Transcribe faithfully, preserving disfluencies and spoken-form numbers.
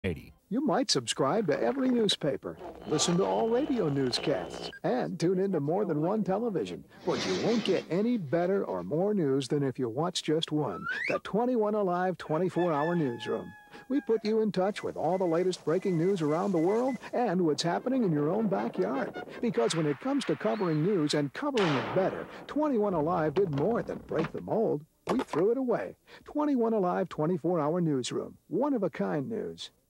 eighty. You might subscribe to every newspaper, listen to all radio newscasts, and tune into more than one television. But you won't get any better or more news than if you watch just one, the twenty-one Alive twenty-four hour newsroom. We put you in touch with all the latest breaking news around the world and what's happening in your own backyard. Because when it comes to covering news and covering it better, twenty-one Alive did more than break the mold. We threw it away. twenty-one Alive twenty-four hour newsroom. One-of-a-kind news.